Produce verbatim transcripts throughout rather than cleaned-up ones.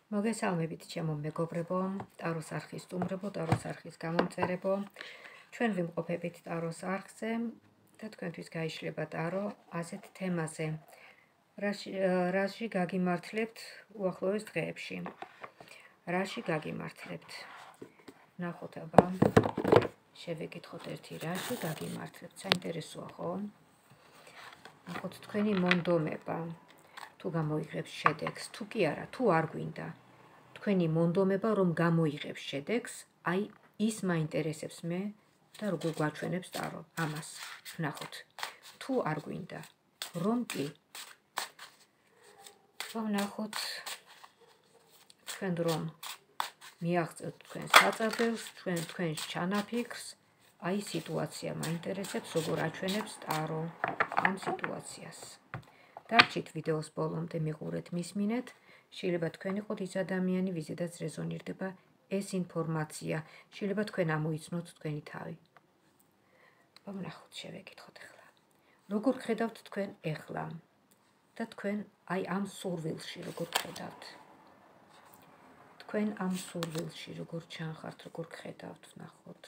მოგესალმებით ჩემო მეგობრებო, ტაროს არხის სტუმრებო, ტაროს არხის გამომწერებო. ჩვენ ვიმყოფებით ტაროს არხზე და თქვენთვის გაიშლება ტარო ასეთ თემაზე. რაში გაგიმართლებთ უახლოეს დღეებში? რაში გაგიმართლებთ? ნახოთ აბა. შევეკითხოთ ერთი რაში გაგიმართლებთ? საინტერესოა, ხო? ნახოთ თქვენი მონდომება. თუ გამოიღებს შედეგს, თუ კი არა, თუ არ გვინდა თქვენი მონდომება, რომ გამოიღებს შედეგს, აი ის მაინტერესებს მე და როგორ გვაჩვენებს ტარო ამას. ვნახოთ. თუ არ გვინდა, რომ კი. ვნახოთ თქვენ რომ მიაღწევთ თქვენ საწარბელს, თქვენ თქვენს ჩანაფიქრს, აი სიტუაცია მაინტერესებს, როგორ აჩვენებს ტარო ამ სიტუაციას. დარჩით ვიდეოს ბოლომდე, მიყურეთ, მისმინეთ. შეიძლება თქვენ იყოთ ის ადამიანი, ვიზედაც რეზონირდება ეს ინფორმაცია. შეიძლება თქვენ ამოიცნოთ თქვენი თავი. ვნახოთ, შევეკითხოთ ახლა. როგორ ხედავთ თქვენ ახლა? და თქვენ აი ამ სურვილში როგორ ხედავთ? თქვენ ამ სურვილში როგორ ჩანხართ, როგორ ხედავთ, ვნახოთ.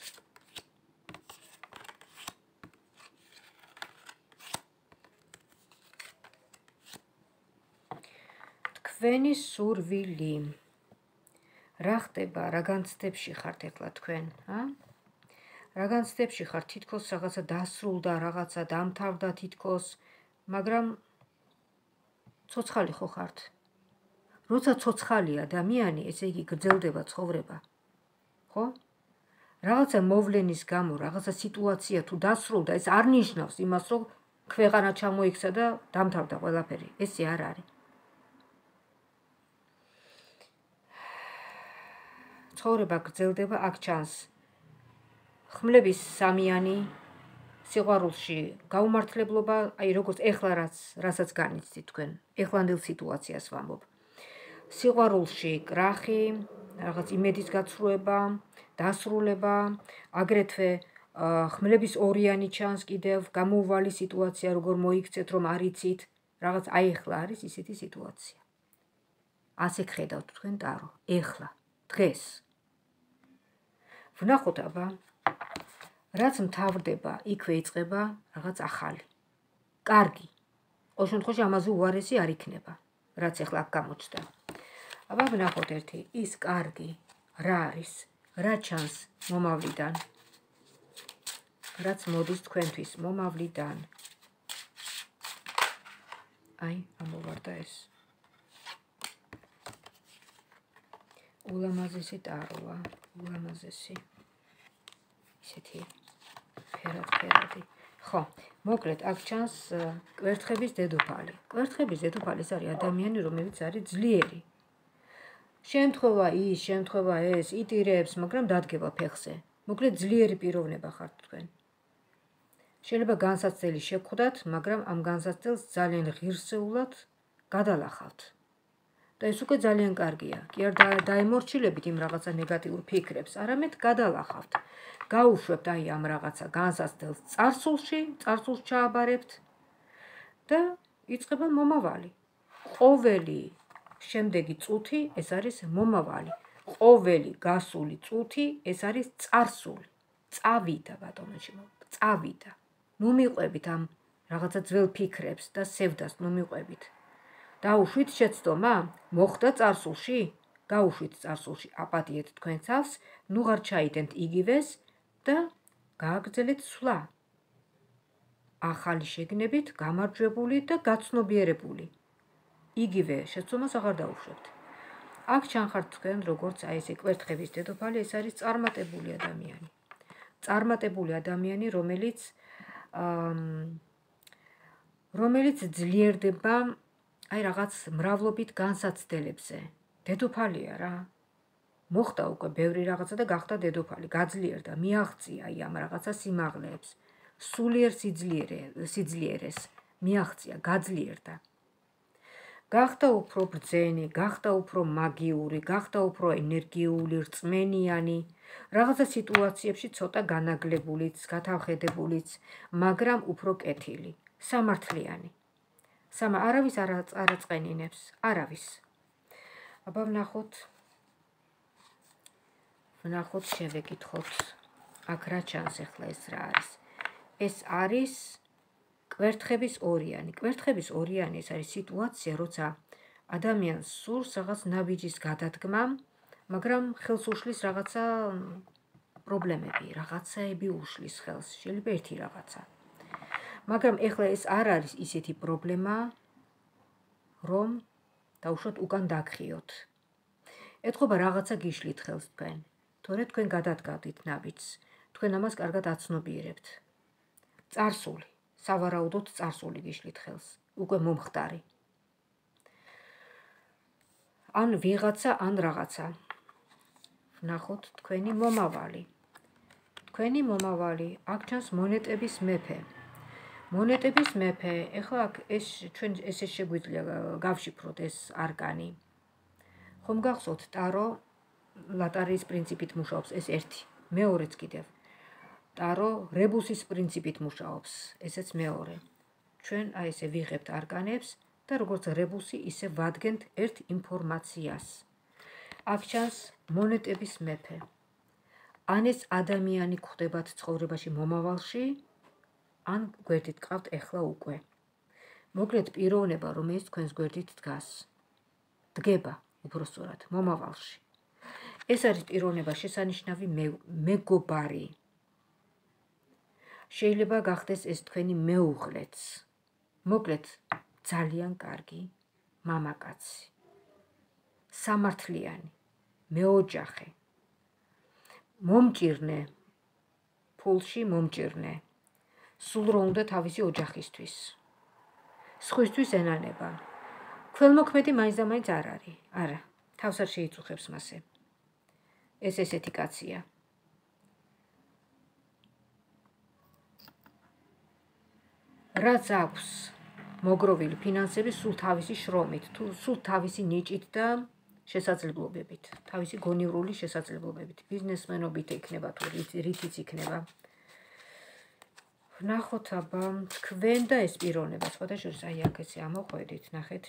თქვენი სურვილი რა ხდება, რა განცდებში ხართ ახლა თქვენ, ა? რა განცდებში ხართ, თითქოს რაღაცა დასრულდა, რაღაცა დამთავრდა თითქოს, მაგრამ ცოცხალი ხო ხართ? როცა ცოცხალი ადამიანი, ესე იგი გრძელდება ცხოვრება, ხო? რაღაცა მოვლენის გამო, რაღაცა სიტუაცია თუ დასრულდა, ეს არ ნიშნავს იმას, რომ ქვეყანა ჩამოიქცა და დამთავრდა ყველაფერი. ესე არ არის. ცხოვრება გრძელდება, აქ ჩანს ხმლების სამიანი, სიყვარულში გაუმართლებლობა, აი როგორც ეხლა რაც რასაც განიცდით თქვენ, ეხლანდელ სიტუაციას ვამბობ. სიყვარულში კრახი, რაღაც იმედის გაცრუება, დასრულება, აგრეთვე ხმლების ორიანი ჩანს კიდევ, გამოუვალი სიტუაცია, როგორ მოიქცეთ, რომ არ იცით, რაღაც აი ეხლა არის ისეთი სიტუაცია. ასე ხედავთ თქვენ ტარო, ეხლა, დღეს. ვნახოთ აბა, რაც მთავრდება, იქვე იწყება რაღაც ახალი. კარგი. ყოველ შემთხვევაში ამაზე უარესი არ იქნება, რაც ახლა აქ გამოჩნდა. აბა ვნახოთ ერთი, ის კარგი რა არის, რა ჩანს მომავლიდან, რაც მოდის თქვენთვის მომავლიდან. აი, ამოვარდა ეს. ულამაზესი ტაროა, ულამაზესი. ისეთი ფერად ფერადი. ხო, მოკლედ აქ ჩანს კვერთხების დედოფალი. კვერთხების დედოფალი ეს არის ადამიანი, რომელიც არის ძლიერი. შემთხვევა ის, შემთხვევა ეს, იტირებს, მაგრამ დადგება ფეხზე. მოკლედ ძლიერი პიროვნება ხართ თქვენ. შეიძლება განსაცდელი შეგხვდათ, მაგრამ ამ განსაცდელს ძალიან ღირსეულად გადალახავთ. და ეს უკვე ძალიან კარგია. კი არ დაემორჩილებით იმ რაღაცა ნეგატიურ ფიქრებს, არამედ გადალახავთ. გაუშვებთ აი ამ რაღაცა განსაცდელს წარსულში, წარსულს ჩააბარებთ და იწყება მომავალი. ყოველი შემდეგი წუთი ეს არის მომავალი. ყოველი გასული წუთი ეს არის წარსული. წავიდა ბატონოში, წავიდა. ნუ მიყვებით ამ რაღაცა ძველ ფიქრებს და სევდას ნუ მიყვებით. დაუშვით შეცდომა, მოხდა წარსულში, გაუშვით წარსულში, აპატიეთ თქვენ თავს, ნუ ღარ ჩაიდენთ იგივეს და გააგრძელეთ სვლა. ახალი შეგნებით, გამარჯვებული და გაცნობიერებული. იგივე შეცდომას აღარ დაუშვებთ. აქ ჩანხართ თქვენ, როგორც აი ესე კვერთხების დედოფალი, ეს არის წარმატებული ადამიანი. წარმატებული ადამიანი, რომელიც რომელიც ძლიერდება აი რაღაც მრავლობით განსაცდელებზე. დედოფალია რა. მოხდა უკვე ბევრი რაღაცა და გახდა დედოფალი, გაძლიერდა, მიაღწია აი ამ რაღაცა სიმაღლეებს. სულიერ სიძლიერეს მიაღწია, გაძლიერდა. გახდა უფრო ბრძენი, გახდა უფრო მაგიური, გახდა უფრო ენერგიული, რწმენიანი, რაღაცა სიტუაციებში ცოტა განაგლებულიც, გათავხედებულიც, მაგრამ უფრო კეთილი, სამართლიანი. სამა არავის არ აწყენინებს, არავის. აბა ვნახოთ ვნახოთ შევეკითხოთ აქ რა ჩანს ახლა ეს რა არის ეს არის კვერთხების ორიანი კვერთხების ორიანი ეს არის სიტუაცია როცა ადამიანს სურს რაღაც ნაბიჯის გადადგმა მაგრამ ხელს უშლის რაღაცა პრობლემები რაღაცაები უშლის ხელს შეიძლება ერთი რაღაცა მაგრამ ეხლა ეს არ არის ისეთი პრობლემა რომ დაუშვათ უკან დაგხიოთ ეთქობა რაღაცა გიშლით ხელს თქვენ თორე თქვენ გადადგავდით ნაბიჯს თქვენ ამას კარგად აცნობიერებთ წარსული სავარაუდოდ წარსული გიშლით ხელს უკვე მომხდარი ან ვიღაცა ან რაღაცა ვნახოთ თქვენი მომავალი თქვენი მომავალი აქ ჩანს მონეტების მეფე მონეტების მეფე ეხლა აქ ეს ჩვენ ესე შეგვიძლია გავშიფროთ ეს არკანი ხომ გახსოვთ ტარო ლატარიის პრინციპით მუშაობს ეს ერთი მეორეც კიდევ ტარო რებუსის პრინციპით მუშაობს ესეც მეორე ჩვენ აი ესე ვიღებთ არკანებს და როგორც რებუსი ისე ვადგენთ ერთ ინფორმაციას აქ ჩანს მონეტების მეფე ან ეს ადამიანი გვხვდებათ ცხოვრებაში მომავალში ან გვერდით გყავთ ეხლა უკვე მოკლედ პიროვნება რომელიც თქვენს გვერდით დგას დგება უბრალოდ მომავალში ეს არის პიროვნება შესანიშნავი მეგობარი შეიძლება გახდეს ეს თქვენი მეუღლეც მოკლედ ძალიან კარგი მამაკაცი სამართლიანი მეოჯახე მომჭირნე ფულში მომჭირნე სულ რო უნდა თავისი ოჯახისთვის სხვისთვის ენანება ქველმოქმედი მაინც და მაინც არ არის არა თავს არ შეიწუხებს მასე ეს ესეთი კაცია რაც აქვს მოგროვილი ფინანსები სულ თავისი შრომით თუ სულ თავისი ნიჭით და შესაძლებლობებით თავისი გონივრული შესაძლებლობებით ბიზნესმენობით იქნება თუ რითიც იქნება ვნახოთ აბა თქვენ და ეს პიროვნება სხვადასხვა აი აქ ესე ამოყვედით ნახეთ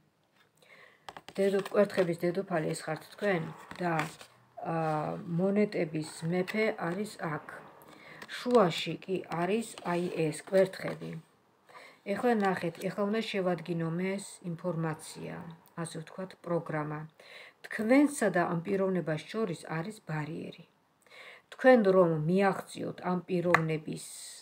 დედო კვერთხების დედოფალი ეს ხართ თქვენ და მონეტების მეფე არის აქ შუაში კი არის აი ეს კვერთხები ეხლა ნახეთ ეხლა უნდა შევადგინო ეს ინფორმაცია ასე ვთქვათ პროგრამა თქვენსა და ამ პიროვნებას შორის არის ბარიერი თქვენ რომ მიაღწიოთ ამ პიროვნების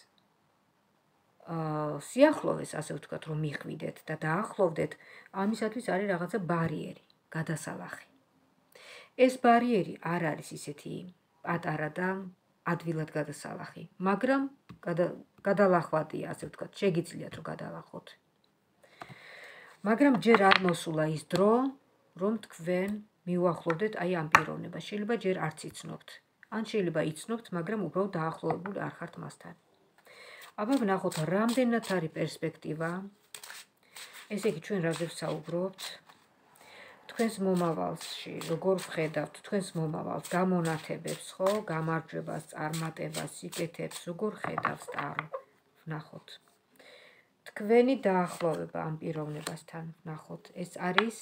სიახლოვეს ასე ვთქვათ რომ მიხვიდეთ და დაახლოვდეთ ამისათვის არის რაღაცა ბარიერი გადასალახი ეს ბარიერი არ არის ისეთი პატარა და ადვილად გადასალახი მაგრამ გადალახვადია ასე ვთქვათ შეგიძლიათ რომ გადალახოთ მაგრამ ჯერ არ მოსულა ის დრო რომ თქვენ მიუახლოვდეთ აი ამ პიროვნებას შეიძლება ჯერ არც იცნობთ ან შეიძლება იცნობთ მაგრამ უბრალოდ დაახლოებული არ ხართ მასთან აბა ვნახოთ რამდენად არის პერსპექტივა ესე იგი ჩვენ რაზე ვსაუბრობთ თქვენს მომავალში როგორ ვხედავთ თქვენს მომავალს გამონათებებს ხო გამარჯვებას წარმატებას სიკეთებს როგორ ხედავს ტარო ვნახოთ თქვენი დაახლოვება ამ პიროვნებასთან ვნახოთ ეს არის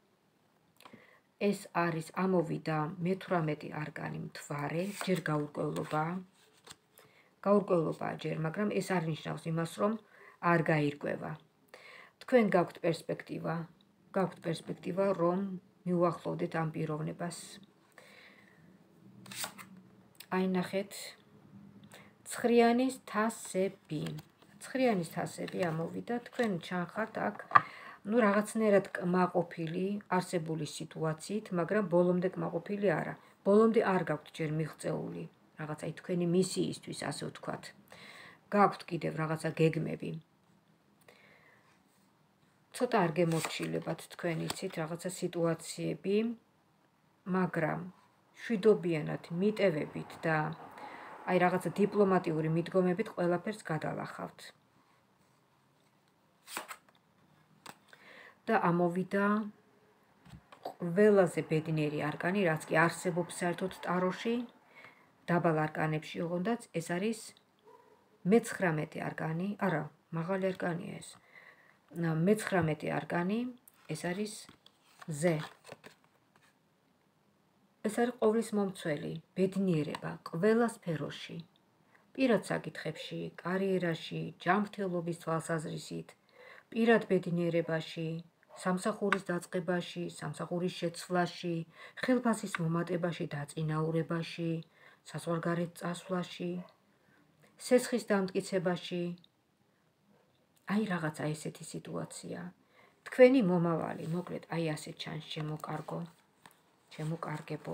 ეს არის ამოვიდა მეთვრამეტი არკანი მთვარე ჯერ გაურკვევლობა გაურკვევლობაა ჯერ მაგრამ ეს არ ნიშნავს იმას რომ არ გაირკვევა თქვენ გაქვთ პერსპექტივა გაქვთ პერსპექტივა რომ მიუახლოვდეთ ამ პიროვნებას აი ნახეთ ცხრიანის თასები ცხრიანის თასები ამოვიდა თქვენ ჩანხართ აქ ну რაღაცნაირად კმაყოფილი არსებული სიტუაციით მაგრამ ბოლომდე კმაყოფილი არა ბოლომდე არ გაქვთ ჯერ მიღწეული რაღაცა თქვენი მისიისთვის ასე ვთქვათ გაქვთ კიდევ რაღაცა გეგმები ცოტა არ გემორჩილებათ თქვენ იცით რაღაცა სიტუაციები მაგრამ შვიდობიანად მიტევებით და აი რაღაცა დიპლომატიური მიდგომებით ყველაფერს გადალახავთ და ამოვიდა ყველაზე ბედნიერი არკანი რაც კი არსებობს საერთოდ ტაროში დაბალ არკანებში ოღონდაც ეს არის მეცხრამეტე არკანი არა მაღალი არკანია ეს მეცხრამეტე არკანი ეს არის ზე ეს არის ყოვლის მომცველი, ბედნიერება, ყველა სფეროში. პირად საკითხებში, კარიერაში, ჯანმრთელობის თვალსაზრისით, პირად ბედნიერებაში, სამსახურის დაწყებაში, სამსახურის შეცვლაში, ხელფასის მომატებაში, დაწინაურებაში, საზღვარგარეთ წასვლაში, სესხის დამტკიცებაში. აი რაღაცა ესეთი სიტუაცია. თქვენი მომავალი, მოკლედ, აი ასე ჩანს ჩემო კარგო, ჩემო კარგებო.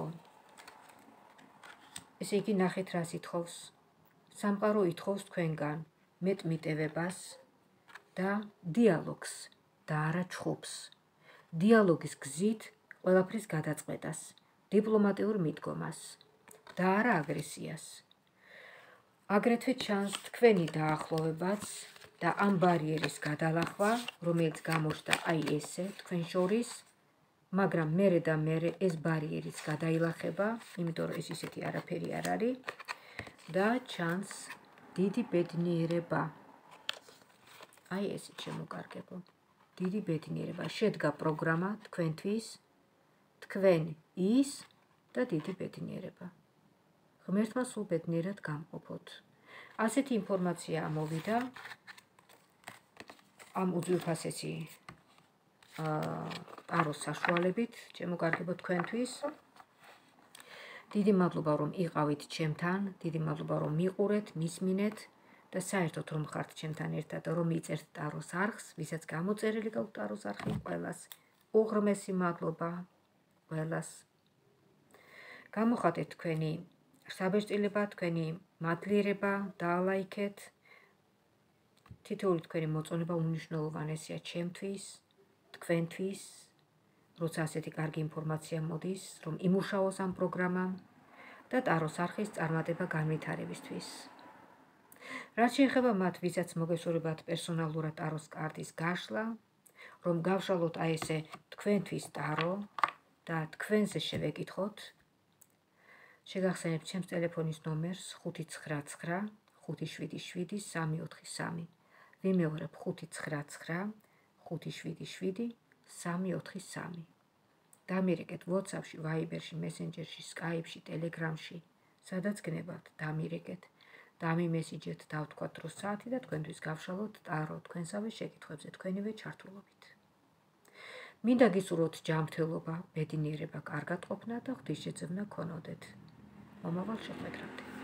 ესე იგი ნახეთ რას ითხოვს. სამყარო ითხოვს თქვენგან მეტმიტევებას და დიალოგს და არა ჩხუბს. დიალოგის გზით ყველაფრის გადაწყვეტას, დიპლომატიურ მიდგომას და არა აგრესიას. აგრეთვე ჩანს თქვენი დაახლოვებაც და ამ ბარიერის გადალახვა, რომელიც გამოჩნდა აი ესე თქვენ შორის, მაგრამ მერე და მერე ეს ბარიერის გადაილახება, იმიტომ რომ ეს ისეთი არაფერი არ არის და ჩანს დიდი ბედნიერება. აი ესე შემოკარგებო. დიდი ბედნიერება. შედგა პროგრამა თქვენთვის, თქვენ ის და დიდი ბედნიერება. ღმერთმა სულ ბედნიერად გამყოფოთ. ასეთი ინფორმაცია ამოვიდა ამ უძვირფასესი ტაროს საშუალებით, ჩემო კარგებო თქვენთვის. დიდი მადლობა რომ იყავით ჩემთან, დიდი მადლობა რომ მიყურეთ, მისმინეთ და საერთოდ რომ ხართ ჩემთან ერთად, რომ მიწერთ ტაროს არხს, ვისაც გამოწერილი გაქვთ ტაროს არხი, ყველას უღრმესი მადლობა ყველას. გამოხატეთ თქვენი საბეჭდილება, თქვენი მადლიერება, დაალაიქეთ. თითოეული თქვენი მოწონება უმნიშვნელოვანესია ჩემთვის, თქვენთვის, როცა ასეთი კარგი ინფორმაცია მოდის, რომ იმუშაოს ამ პროგრამამ და ტაროს არხის წარმატება განვითარებისთვის. რაც შეეხება მათ, ვისაც მოგესურვებათ პერსონალურად ტაროს კარტის გაშლა, რომ გავშალოთ აი ესე თქვენთვის ტარო და თქვენზე შევეკითხოთ, შეგახსენებთ ჩემს ტელეფონის ნომერს ხუთი ცხრა ცხრა ხუთი შვიდი შვიდი სამი ოთხი სამი. ვიმეორებ ხუთი ცხრა ცხრა ხუთი შვიდი შვიდი სამი ოთხი სამი. დამირეკეთ WhatsApp-ში, Viber-ში, Messenger-ში, Skype-ში, Telegram-ში, სადაც გნებავთ, დამირეკეთ. დამიმესიჯეთ, დავთქვათ დრო საათი და თქვენთვის გავშალოთ ტარო თქვენსავე შეკითხვებზე, თქვენივე ჩართულობით. მინდა გისურვოთ ჯანმრთელობა, ბედნიერება, კარგად ყოფნა და ღვთისშეწევნა გქონოდეთ. მომავალ შეხვედრამდე.